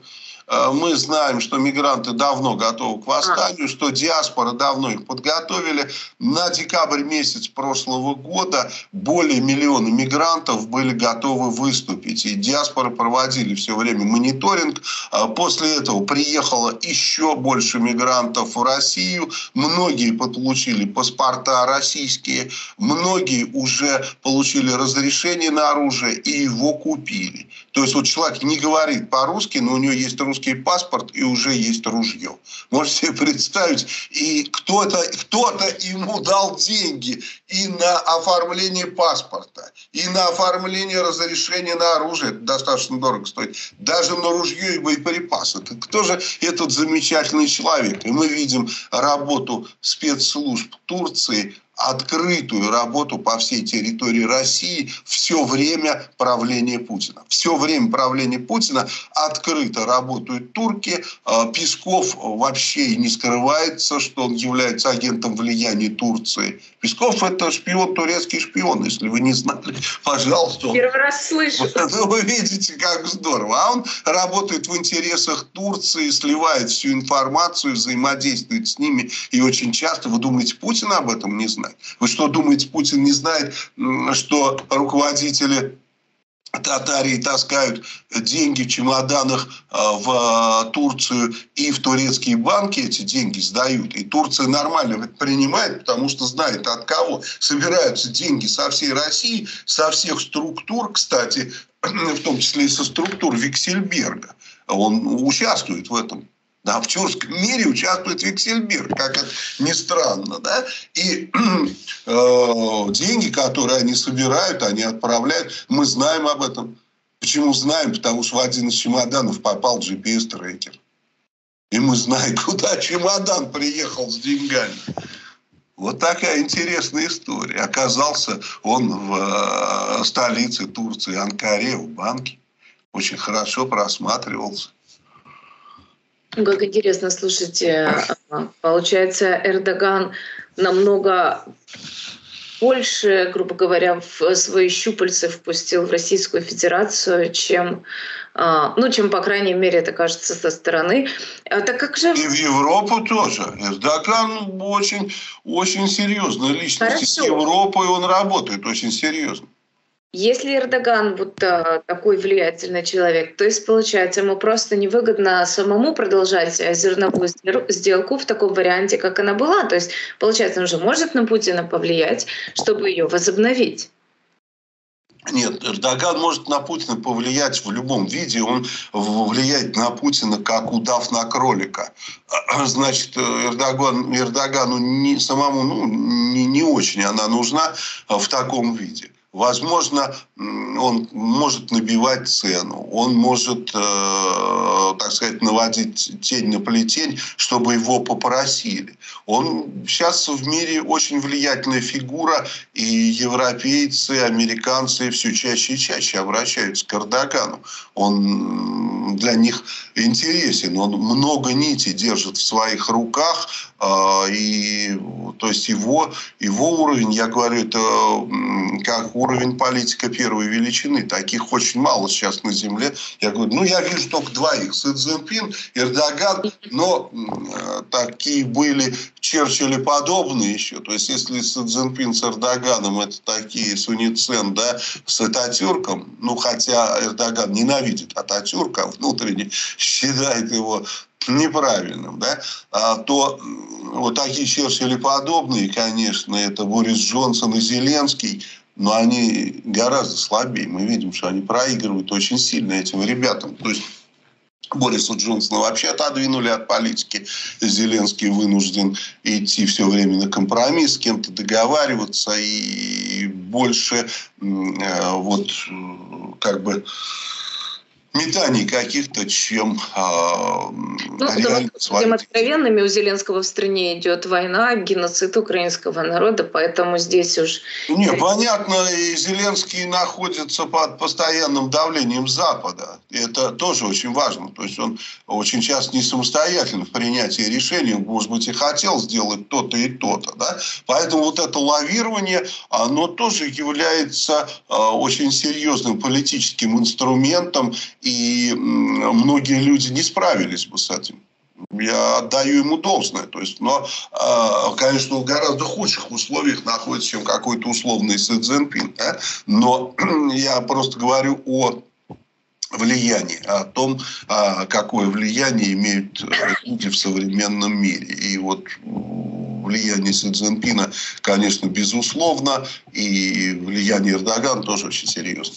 Мы знаем, что мигранты давно готовы к восстанию, что диаспора давно их подготовили. На декабрь месяц прошлого года более миллиона мигрантов были готовы выступить. И диаспоры проводили все время мониторинг. После этого приехало еще больше мигрантов в Россию. Многие получили паспорта российские. Многие уже получили разрешение на оружие и его купили. То есть вот человек не говорит по-русски, но у него есть русский паспорт и уже есть ружье. Можете себе представить, и кто-то, кто-то ему дал деньги и на оформление паспорта, и на оформление разрешения на оружие. Это достаточно дорого стоит. Даже на ружье и боеприпасы. Это кто же этот замечательный человек? И мы видим работу спецслужб Турции, открытую работу по всей территории России все время правления Путина. Все время правления Путина открыто работают турки. Песков вообще и не скрывается, что он является агентом влияния Турции. Песков – это шпион, турецкий шпион. Если вы не знали, пожалуйста. Первый раз слышу. Ну, вы видите, как здорово. А он работает в интересах Турции, сливает всю информацию, взаимодействует с ними. И очень часто, вы думаете, Путин об этом не знает? Вы что думаете, Путин не знает, что руководители Татарии таскают деньги в чемоданах в Турцию и в турецкие банки эти деньги сдают? И Турция нормально это принимает, потому что знает, от кого собираются деньги со всей России, со всех структур, кстати, в том числе и со структур Виксельберга. Он участвует в этом. Да, в тюркском мире участвует Виксельберг, как это ни странно. Да? И э, деньги, которые они собирают, они отправляют. Мы знаем об этом. Почему знаем? Потому что в один из чемоданов попал джи пи эс-трекер. И мы знаем, куда чемодан приехал с деньгами. Вот такая интересная история. Оказался он в э, столице Турции, Анкаре, в банке. Очень хорошо просматривался. Как интересно, слушайте, получается, Эрдоган намного больше, грубо говоря, в свои щупальца впустил в Российскую Федерацию, чем, ну, чем, по крайней мере, это кажется со стороны. Так как же... И в Европу тоже. Эрдоган очень, очень серьезная личность. Хорошо. С Европой он работает очень серьезно. Если Эрдоган вот а, такой влиятельный человек, то есть, получается, ему просто невыгодно самому продолжать зерновую сделку в таком варианте, как она была. То есть, получается, он же может на Путина повлиять, чтобы ее возобновить. Нет, Эрдоган может на Путина повлиять в любом виде. Он влияет на Путина, как удав на кролика. Значит, Эрдоган, Эрдогану не, самому ну, не, не очень она нужна в таком виде. Возможно, он может набивать цену, он может, э, так сказать, наводить тень на плетень, чтобы его попросили. Он сейчас в мире очень влиятельная фигура, и европейцы, американцы все чаще и чаще обращаются к Эрдогану. Он для них интересен, он много нитей держит в своих руках, э, и то есть его, его уровень, я говорю, это как уровень политика первой величины. Таких очень мало сейчас на земле. Я говорю, ну, я вижу только двоих. Си Цзиньпин, Эрдоган, но э, такие были Черчилли подобные еще. То есть, если Си Цзиньпин с Эрдоганом это такие Сунь Цзэн, да, с Ататюрком, ну, хотя Эрдоган ненавидит Ататюрка, внутренне считает его неправильным, да, а, то вот такие Черчилли подобные, конечно, это Борис Джонсон и Зеленский, но они гораздо слабее. Мы видим, что они проигрывают очень сильно этим ребятам. То есть Бориса Джонсона вообще отодвинули от политики. Зеленский вынужден идти все время на компромисс, с кем-то договариваться и больше э, вот как бы метаний каких-то, чем а, ну, давайте будем откровенными, у Зеленского в стране идет война, геноцид украинского народа, поэтому здесь уж... Не, понятно, и Зеленский находится под постоянным давлением Запада. И это тоже очень важно. То есть он очень часто не самостоятельно в принятии решений, может быть, и хотел сделать то-то и то-то. Да? Поэтому вот это лавирование, оно тоже является а, очень серьезным политическим инструментом, и многие люди не справились бы с этим. Я отдаю ему должное. То есть, но, конечно, в гораздо худших условиях находится, чем какой-то условный Си Цзиньпин. Да? Но я просто говорю о влиянии, о том, какое влияние имеют люди в современном мире. И вот влияние Си Цзиньпина, конечно, безусловно, и влияние Эрдогана тоже очень серьезно.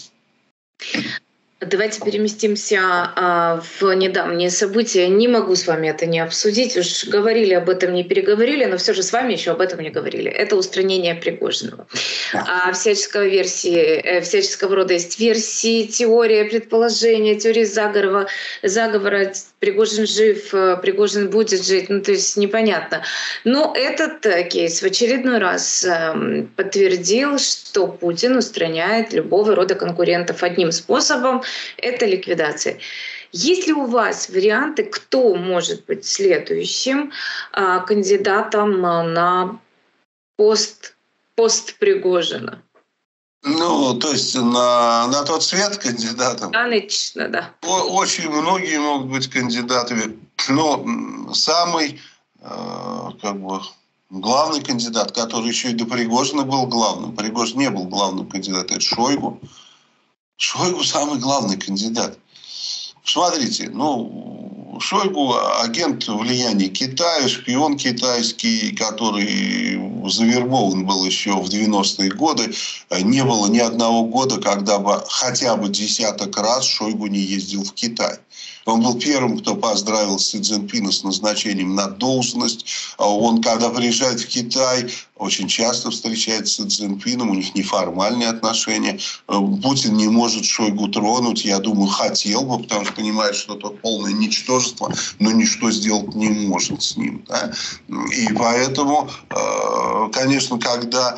Давайте переместимся а, в недавние события. Не могу с вами это не обсудить. Уж говорили об этом, не переговорили, но все же с вами еще об этом не говорили. Это устранение Пригожинова. А, всяческого, версии, всяческого рода есть версии, теория, предположения, теории заговора. заговора. Пригожин жив, Пригожин будет жить. Ну, то есть непонятно. Но этот кейс в очередной раз подтвердил, что Путин устраняет любого рода конкурентов одним способом — это ликвидация. Есть ли у вас варианты, кто может быть следующим а, кандидатом на пост, пост Пригожина? Ну, то есть на, на тот свет кандидатом? Конечно, да. Очень многие могут быть кандидатами. Но самый э, как бы главный кандидат, который еще и до Пригожина был главным. Пригожин не был главным кандидатом, это Шойгу. Шойгу самый главный кандидат. Смотрите, ну, Шойгу агент влияния Китая, шпион китайский, который завербован был еще в девяностые годы. Не было ни одного года, когда бы хотя бы десяток раз Шойгу не ездил в Китай. Он был первым, кто поздравил Си Цзиньпина с назначением на должность. Он, когда приезжает в Китай, очень часто встречается с Си Цзиньпином, у них неформальные отношения. Путин не может Шойгу тронуть, я думаю, хотел бы, потому что понимает, что это полное ничтожество, но ничто сделать не может с ним. Да? И поэтому, конечно, когда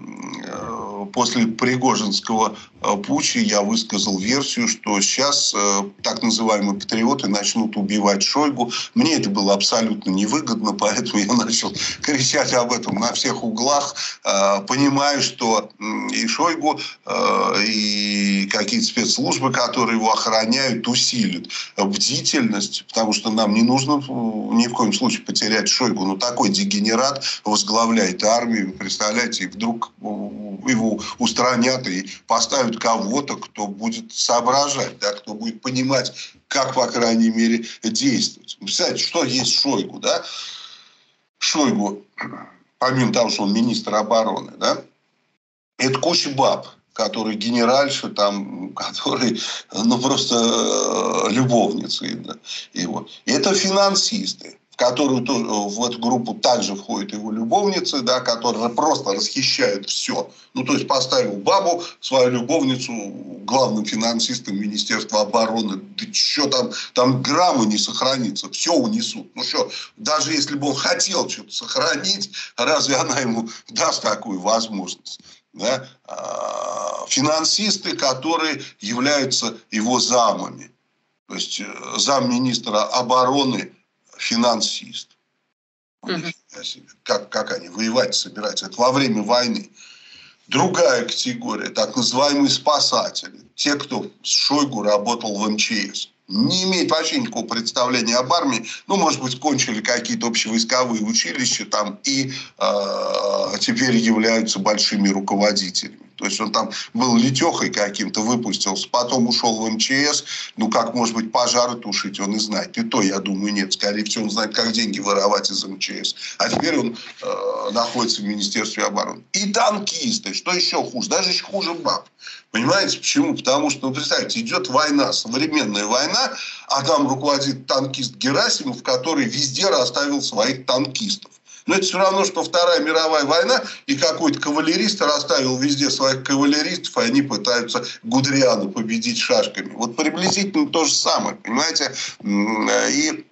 после Пригожинского путча я высказал версию, что сейчас э, так называемые патриоты начнут убивать Шойгу. Мне это было абсолютно невыгодно, поэтому я начал кричать об этом на всех углах, э, понимая, что э, и Шойгу, э, и какие-то спецслужбы, которые его охраняют, усилят бдительность, потому что нам не нужно ни в коем случае потерять Шойгу. Но такой дегенерат возглавляет армию, представляете, и вдруг его устранят и поставят кого-то, кто будет соображать, да, кто будет понимать, как, по крайней мере, действовать. Представляете, что есть Шойгу, да? Шойгу, помимо того, что он министр обороны, да, это куча баб, которые генеральши, там, которые, ну, просто э, любовницы. Да, его. И это финансисты, в которую в эту группу также входят его любовницы, да, которые просто расхищают все. Ну, то есть поставил бабу, свою любовницу, главным финансистом Министерства обороны. Да что там, там грамма не сохранится, все унесут. Ну что, даже если бы он хотел что-то сохранить, разве она ему даст такую возможность? Да? Финансисты, которые являются его замами. То есть замминистра обороны финансист. Mm-hmm. Как, как они воевать собираются? Это во время войны. Другая категория, так называемые спасатели. Те, кто с Шойгу работал в эм че эс. Не имеет вообще никакого представления об армии. Ну, может быть, кончили какие-то общевойсковые училища там и э, теперь являются большими руководителями. То есть он там был летехой каким-то, выпустился, потом ушел в эм че эс. Ну, как, может быть, пожары тушить, он и знает. И то, я думаю, нет. Скорее всего, он знает, как деньги воровать из эм че эс. А теперь он э, находится в Министерстве обороны. И танкисты, что еще хуже, даже еще хуже баб. Понимаете, почему? Потому что, ну, представьте, идет война, современная война, а там руководит танкист Герасимов, который везде расставил своих танкистов. Но это все равно, что Вторая мировая война, и какой-то кавалерист расставил везде своих кавалеристов, и они пытаются Гудериану победить шашками. Вот приблизительно то же самое, понимаете? И...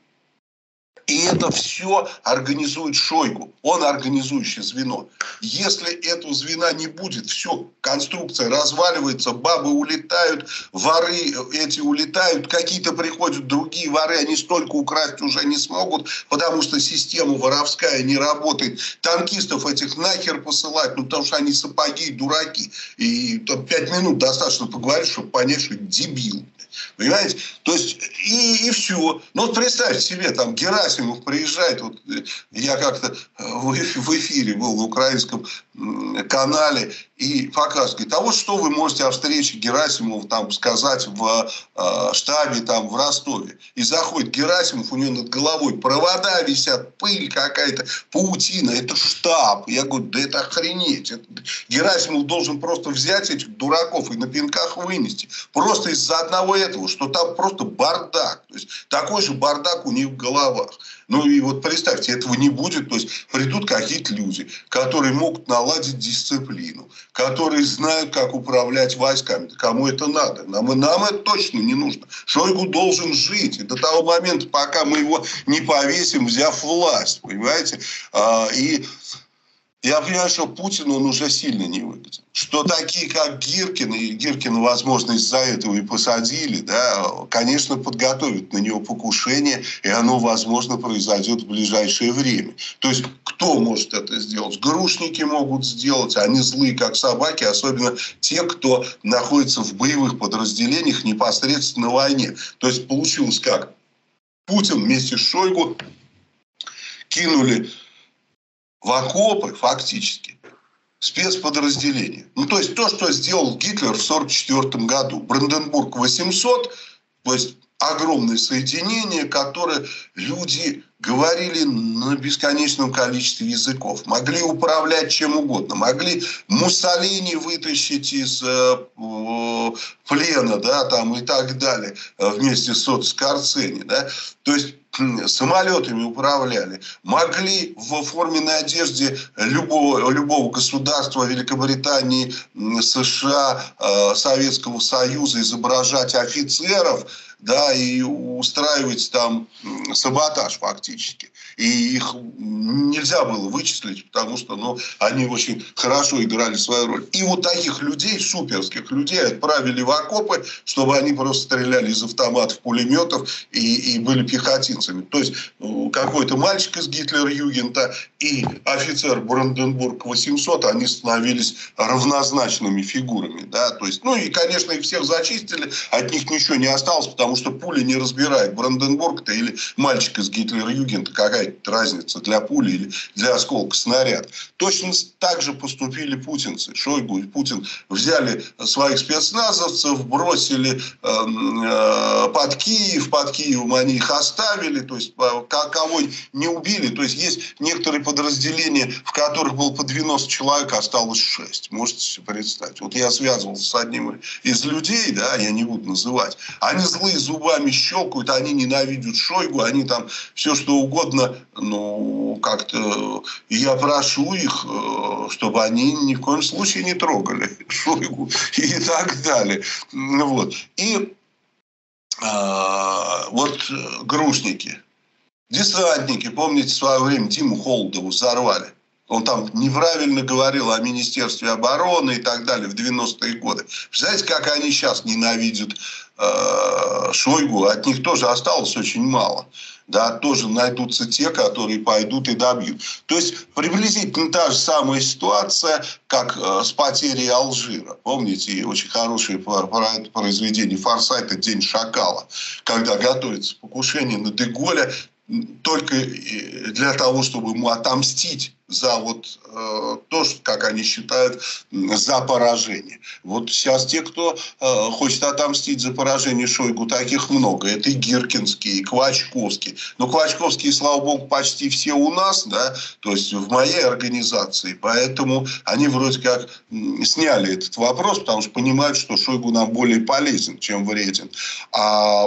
И это все организует Шойгу. Он организующее звено. Если этого звена не будет, все, конструкция разваливается, бабы улетают, воры эти улетают, какие-то приходят другие воры, они столько украсть уже не смогут, потому что система воровская не работает. Танкистов этих нахер посылать, ну потому что они сапоги и дураки. И там пять минут достаточно поговорить, чтобы понять, что это дебил. Понимаете? То есть, и, и все. Ну, вот представьте себе, там Герасимов приезжает, вот я как-то в, в эфире был в украинском канале, и показывает, говорит, а вот что вы можете о встрече Герасимова там сказать в э, штабе там в Ростове. И заходит Герасимов, у него над головой провода висят, пыль какая-то, паутина, это штаб. Я говорю, да это охренеть. Это... Герасимов должен просто взять этих дураков и на пинках вынести. Просто из-за одного этого, что там просто бардак. То есть такой же бардак у них в головах. Ну и вот представьте, этого не будет. То есть придут какие-то люди, которые могут наладить дисциплину, которые знают, как управлять войсками. Да кому это надо? Нам, нам это точно не нужно. Шойгу должен жить. И до того момента, пока мы его не повесим, взяв власть. Понимаете? А, и я понимаю, что Путин, он уже сильно не выгоден. Что такие, как Гиркин, и Гиркина, возможно, из-за этого и посадили, да, конечно, подготовят на него покушение, и оно, возможно, произойдет в ближайшее время. То есть, кто может это сделать? Грушники могут сделать, они злые, как собаки, особенно те, кто находится в боевых подразделениях непосредственно на войне. То есть, получилось как? Путин вместе с Шойгу кинули в окопы фактически спецподразделения. Ну, то есть то, что сделал Гитлер в сорок четвёртом году. Бранденбург восемьсот, то есть огромное соединение, которое люди говорили на бесконечном количестве языков, могли управлять чем угодно, могли Муссолини вытащить из э, плена, да, там и так далее, вместе с Скорцени, да, то есть самолетами управляли, могли в форменной одежде любого, любого государства, Великобритании, США, Советского Союза изображать офицеров, да, и устраивать там саботаж фактически. И их нельзя было вычислить, потому что, ну, они очень хорошо играли свою роль. И вот таких людей, суперских людей, отправили в окопы, чтобы они просто стреляли из автоматов, пулеметов и, и были пехотинцами. То есть какой-то мальчик из Гитлер-Югента и офицер Бранденбург восемьсот, они становились равнозначными фигурами. Да? То есть, ну и, конечно, их всех зачистили, от них ничего не осталось, потому что пуля не разбирает, Бранденбург-то или мальчик из Гитлер-Югента, какая разница для пули или для осколка снаряд. Точно так же поступили путинцы. Шойгу и Путин взяли своих спецназовцев, бросили э, э, под Киев, под Киевом они их оставили, то есть кого не убили. То есть есть некоторые подразделения, в которых было по девяносто человек, осталось шесть. Можете себе представить. Вот я связывался с одним из людей, да, я не буду называть. Они злые зубами щелкают, они ненавидят Шойгу, они там все что угодно. Ну, как-то я прошу их, чтобы они ни в коем случае не трогали Шойгу и так далее. Вот. И а, вот грушники, десантники, помните, в свое время Диму Холодову взорвали. Он там неправильно говорил о Министерстве обороны и так далее в девяностые годы. Представляете, как они сейчас ненавидят э, Шойгу? От них тоже осталось очень мало. Да, тоже найдутся те, которые пойдут и добьют. То есть приблизительно та же самая ситуация, как э, с потерей Алжира. Помните, очень хорошее произведение Форсайта «День шакала», когда готовится покушение на де Голля только для того, чтобы ему отомстить за вот э, то, что, как они считают, за поражение. Вот сейчас те, кто э, хочет отомстить за поражение Шойгу, таких много. Это и Гиркинский, и Квачковский. Но Квачковские, слава богу, почти все у нас, да, то есть в моей организации. Поэтому они вроде как сняли этот вопрос, потому что понимают, что Шойгу нам более полезен, чем вреден. А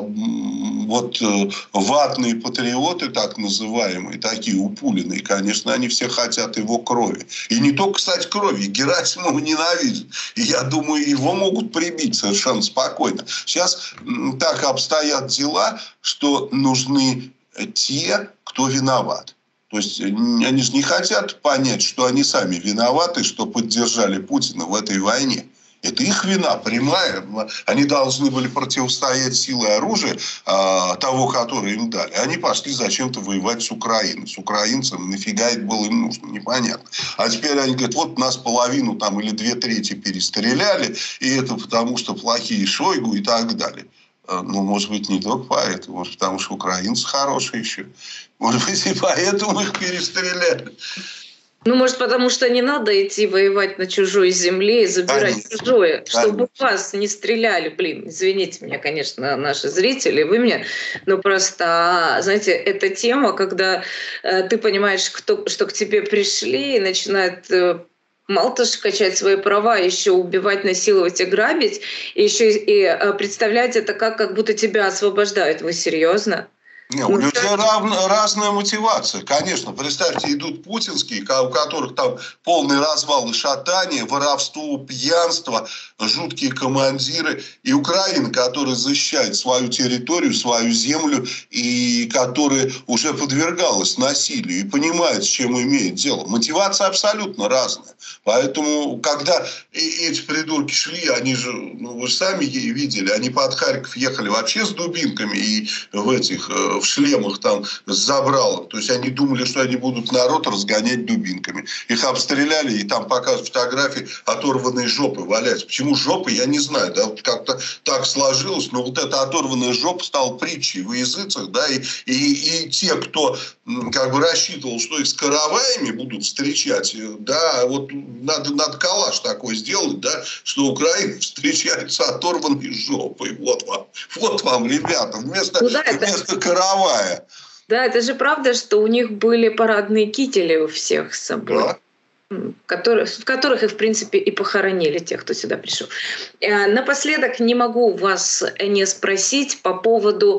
вот э, ватные патриоты, так называемые, такие упуленные, конечно, они все хотят его крови. И не только, кстати, крови. Герасимова ненавидят. И я думаю, его могут прибить совершенно спокойно. Сейчас так обстоят дела, что нужны те, кто виноват. То есть они же не хотят понять, что они сами виноваты, что поддержали Путина в этой войне. Это их вина прямая. Они должны были противостоять силой оружия а, того, которое им дали. Они пошли зачем-то воевать с Украиной. С украинцами. Нафига это было им нужно, непонятно. А теперь они говорят, вот нас половину там, или две трети перестреляли, и это потому, что плохие Шойгу и так далее. Ну, может быть, не только поэтому, может, потому что украинцы хорошие еще. Может быть, и поэтому их перестреляли. Ну, может, потому что не надо идти воевать на чужой земле и забирать конечно, чужое, чтобы конечно. Вас не стреляли. Блин, извините меня, конечно, наши зрители, вы меня, но просто, знаете, эта тема, когда э, ты понимаешь, кто, что к тебе пришли и начинают... Э, мало того, что качать свои права, еще убивать, насиловать и грабить, и еще и э, представлять это как, как будто тебя освобождают. Вы серьезно? Не, у людей равна, разная мотивация. Конечно, представьте, идут путинские, у которых там полный развал и шатание, воровство, пьянство, жуткие командиры. И Украина, которая защищает свою территорию, свою землю, и которая уже подвергалась насилию, и понимает, с чем имеет дело. Мотивация абсолютно разная. Поэтому, когда эти придурки шли, они же, ну, вы же сами видели, они под Харьков ехали вообще с дубинками и в этих... в шлемах там с забралом. То есть они думали, что они будут народ разгонять дубинками. Их обстреляли, и там показывают фотографии оторванные жопы валяются. Почему жопы, я не знаю. Да, вот как-то так сложилось, но вот эта оторванная жопа стала притчей в языцах, да, и, и, и те, кто как бы рассчитывал, что их с караваями будут встречать, да, вот надо, надо калаш такой сделать, да, что Украина встречается оторванной жопой. Вот вам, вот вам, ребята, вместо, ну, да, вместо это... каравая. Да, это же правда, что у них были парадные кители у всех с собой. Да. Которые, в которых их, в принципе, и похоронили тех, кто сюда пришел. Напоследок не могу вас не спросить по поводу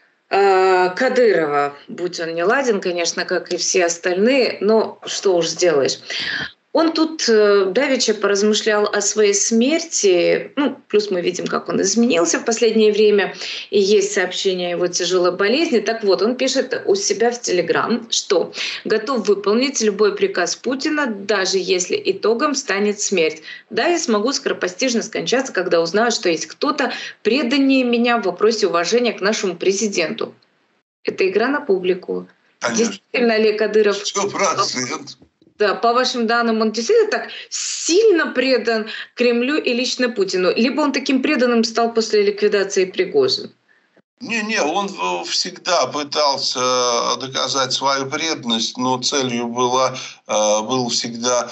э, Кадырова. Будь он не ладен, конечно, как и все остальные, но что уж сделаешь. Он тут э, давеча поразмышлял о своей смерти, ну, плюс мы видим, как он изменился в последнее время, и есть сообщение о его тяжелой болезни. Так вот, он пишет у себя в Телеграм, что готов выполнить любой приказ Путина, даже если итогом станет смерть. Да, я смогу скоропостижно скончаться, когда узнаю, что есть кто-то преданнее меня в вопросе уважения к нашему президенту. Это игра на публику. Конечно. Действительно ли Кадыров... сто процентов. Да, по вашим данным, он действительно так сильно предан Кремлю и лично Путину? Либо он таким преданным стал после ликвидации Пригожина? Не-не, он всегда пытался доказать свою преданность, но целью была, был всегда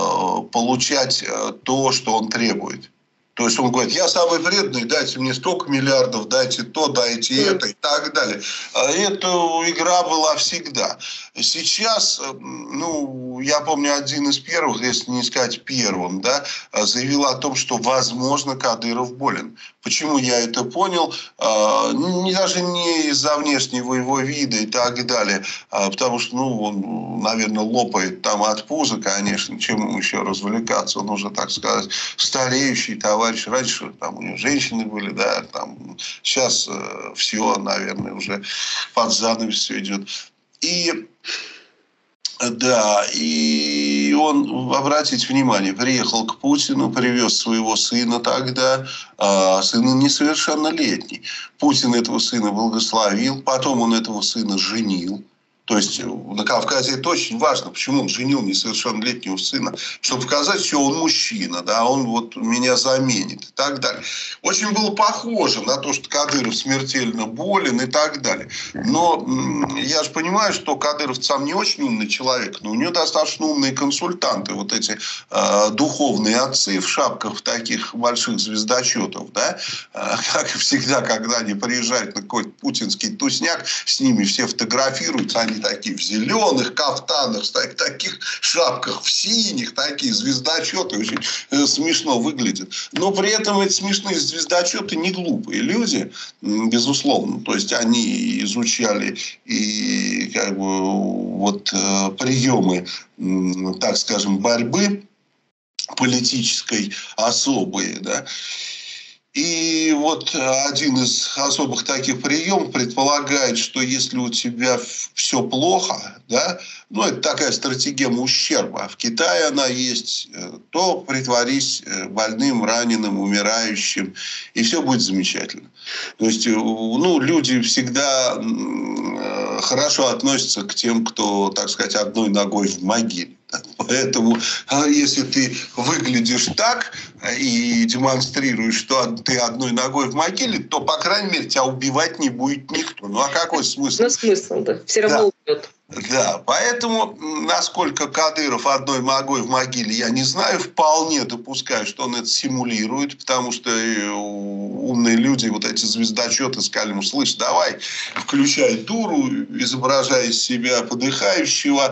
получать то, что он требует. То есть он говорит, я самый преданный, дайте мне столько миллиардов, дайте то, дайте mm. это и так далее. Эта игра была всегда. Сейчас, ну, я помню, один из первых, если не сказать первым, да, заявил о том, что, возможно, Кадыров болен. Почему я это понял? Не, даже не из-за внешнего его вида и так далее, потому что, ну, он, наверное, лопает там от пуза, конечно, чем ему еще развлекаться, он уже, так сказать, стареющий товарищ. Раньше там у него женщины были, да, там сейчас э, все, наверное, уже под занавес все идет. И Да, и он, обратите внимание, приехал к Путину, привез своего сына тогда, а сын несовершеннолетний. Путин этого сына благословил, потом он этого сына женил. То есть на Кавказе это очень важно. Почему он женил несовершеннолетнего сына? Чтобы показать, что он мужчина, да, он вот меня заменит и так далее. Очень было похоже на то, что Кадыров смертельно болен и так далее. Но я же понимаю, что Кадыров сам не очень умный человек, но у него достаточно умные консультанты, вот эти э, духовные отцы в шапках таких больших звездочетов, да, э, как всегда, когда они приезжают на какой-то путинский тусняк, с ними все фотографируются, они такие в зеленых кафтанах, в таких шапках, в синих, такие звездочеты, очень э, смешно выглядят. Но при этом эти смешные звездочеты не глупые люди, безусловно. То есть они изучали и как бы вот э, приемы, э, так скажем, борьбы политической особые, да. И вот один из особых таких приемов предполагает, что если у тебя все плохо, да, ну это такая стратегема ущерба, а в Китае она есть, то притворись больным, раненым, умирающим, и все будет замечательно. То есть, ну, люди всегда хорошо относятся к тем, кто, так сказать, одной ногой в могиле. Поэтому, если ты выглядишь так и демонстрируешь, что ты одной ногой в могиле, то, по крайней мере, тебя убивать не будет никто. Ну, а какой смысл? Ну, смысл, да. Все равно да. убьет. Да, поэтому, насколько Кадыров одной ногой в могиле, я не знаю, вполне допускаю, что он это симулирует, потому что умные люди, вот эти звездочеты, сказали ему: слышь, давай, включай дуру, изображай из себя подыхающего,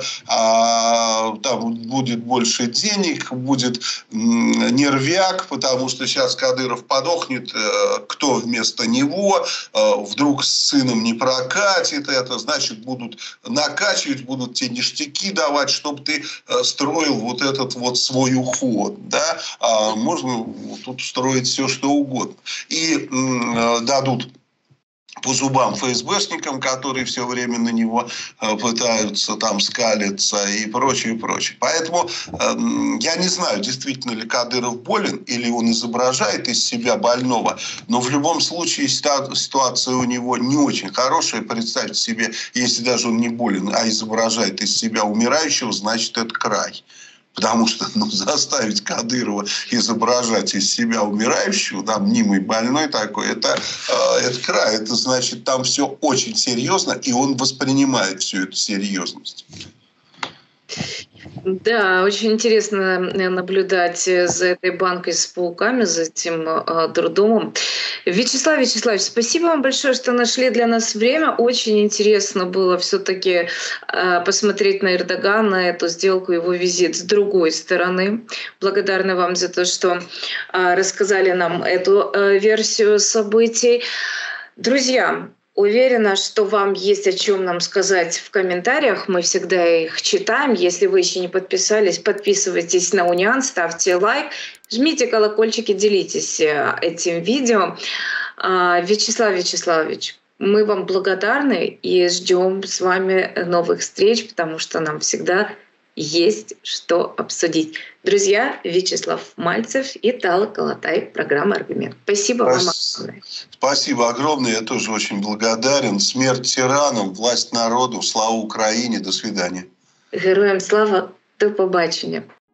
а там будет больше денег, будет нервяк, потому что сейчас Кадыров подохнет, кто вместо него, вдруг с сыном не прокатит это, значит, будут наказывать, будут тебе ништяки давать, чтобы ты строил вот этот вот свой уход. Да? А можно тут строить все, что угодно. И э, дадут по зубам ФСБшникам, которые все время на него э, пытаются там скалиться и прочее, и прочее. Поэтому э, я не знаю, действительно ли Кадыров болен или он изображает из себя больного, но в любом случае ситуация у него не очень хорошая. Представьте себе, если даже он не болен, а изображает из себя умирающего, значит, это край. Потому что ну, заставить Кадырова изображать из себя умирающего, да, мнимый больной такой, это, э, это край. Это значит, там все очень серьезно, и он воспринимает всю эту серьезность. Да, очень интересно наблюдать за этой банкой с пауками, за этим э, дурдомом. Вячеслав Вячеславович, спасибо вам большое, что нашли для нас время. Очень интересно было все-таки э, посмотреть на Эрдогана, на эту сделку, его визит с другой стороны. Благодарны вам за то, что э, рассказали нам эту э, версию событий. Друзья, уверена, что вам есть о чем нам сказать в комментариях. Мы всегда их читаем. Если вы еще не подписались, подписывайтесь на Униан, ставьте лайк, жмите колокольчики, делитесь этим видео. Вячеслав Вячеславович, мы вам благодарны и ждем с вами новых встреч, потому что нам всегда есть что обсудить. Друзья, Вячеслав Мальцев и Тала Калатай, программа «Аргумент». Спасибо вам огромное. Спасибо огромное. Я тоже очень благодарен. Смерть тиранам, власть народу. Слава Украине. До свидания. Героям слава. До побачення.